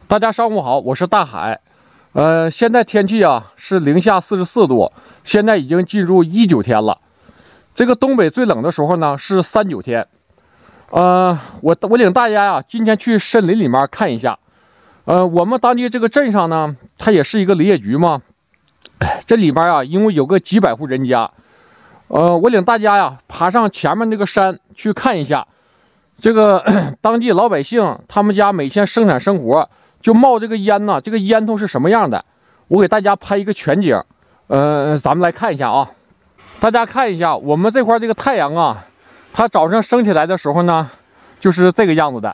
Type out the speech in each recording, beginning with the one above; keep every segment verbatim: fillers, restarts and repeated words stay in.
大家上午好，我是大海。呃，现在天气啊是零下四十四度，现在已经进入一九天了。这个东北最冷的时候呢是三九天。呃，我我领大家呀、啊、今天去森林里面看一下。呃，我们当地这个镇上呢，它也是一个林业局嘛。这里边啊，因为有个几百户人家。呃，我领大家呀爬上前面那个山去看一下。这个当地老百姓他们家每天生产生活就冒这个烟呢，这个烟囱是什么样的？我给大家拍一个全景，呃，咱们来看一下啊。大家看一下，我们这块这个太阳啊，它早上升起来的时候呢，就是这个样子的。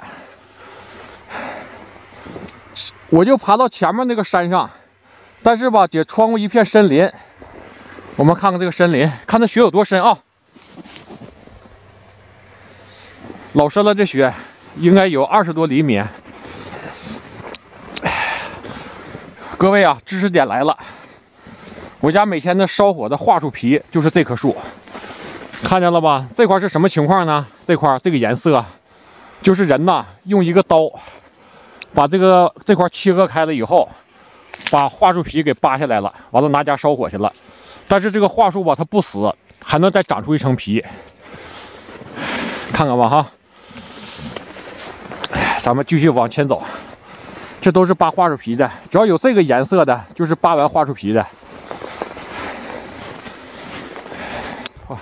我就爬到前面那个山上，但是吧，得穿过一片森林。我们看看这个森林，看这雪有多深啊！老深了，这雪应该有二十多厘米。各位啊，知识点来了，我家每天的烧火的桦树皮就是这棵树，看见了吧？这块是什么情况呢？这块这个颜色，就是人呐用一个刀把这个这块切割开了以后，把桦树皮给扒下来了，完了拿家烧火去了。但是这个桦树吧，它不死，还能再长出一层皮，看看吧哈。咱们继续往前走，这都是扒桦树皮的，只要有这个颜色的，就是扒完桦树皮的。哇！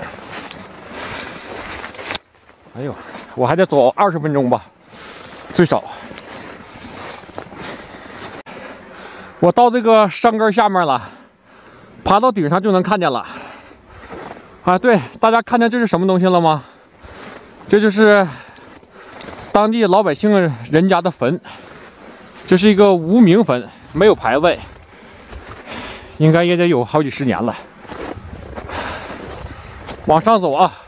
哎呦，我还得走二十分钟吧，最少。我到这个山根下面了，爬到顶上就能看见了。啊，对，大家看见这是什么东西了吗？这就是当地老百姓人家的坟，这是一个无名坟，没有牌位，应该也得有好几十年了。往上走啊！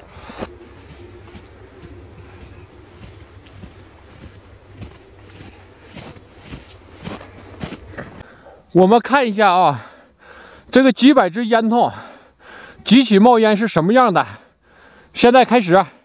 我们看一下啊，这个几百支烟囱，几起冒烟是什么样的？现在开始。